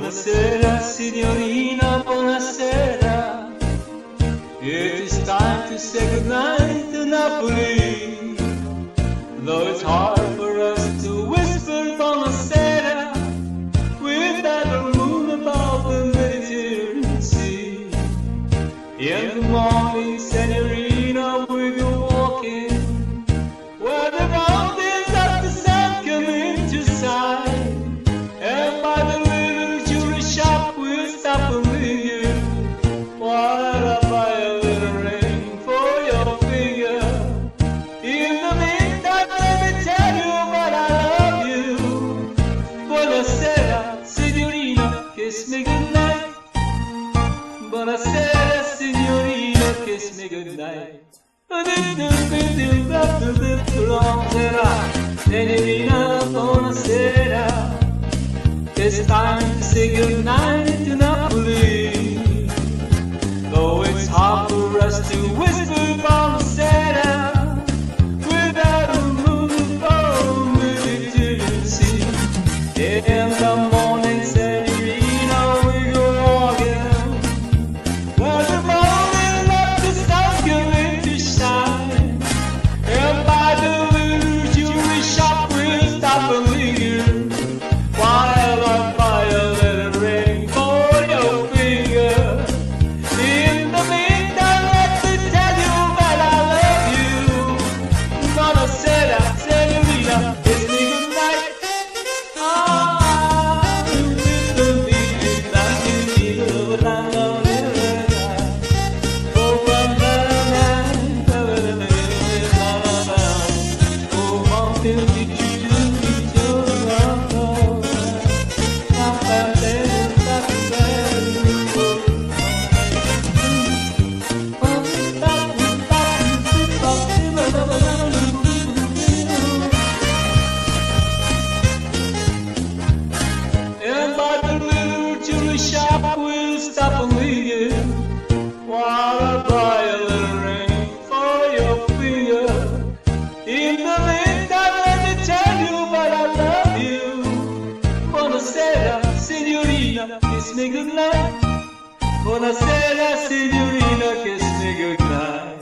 Buonasera, signorina, buonasera. It is time to say goodnight to Napoli. Though it's hard for us to whisper buonasera without a moon above the Mediterranean Sea. In the morning, signorina, we go walking where the mountains of the sun come into sight. And by the little jewelry shop we'll stop and linger while I buy a little ring for your finger. In the meantime, let me tell you that I love you. Buonasera, signorina, kiss me goodnight. Buonasera, signorina, kiss me goodnight. Signorina, buonasera. It's time to say goodnight to Napoli. Though it's hard for us to whisper buonasera without a moon above the Mediterranean Sea. In the morning, signorina, we go walking where the morning of the sun come into shine. And by the little jewelry shop we'll stop and linger while I buy a little ring for your finger. In the meantime, let me tell you that I love you. Buonasera, signorina, kiss me goodnight. Ah, little baby, like a gigolo, round on the river. Oh, oh, mountain, did you do your love? And by the little jewelry shop we'll stop and linger while I buy a little ring for your finger. In the meantime, let me tell you that I love you. Buonasera, signorina, kiss me goodnight. Buonasera, signorina, kiss me goodnight.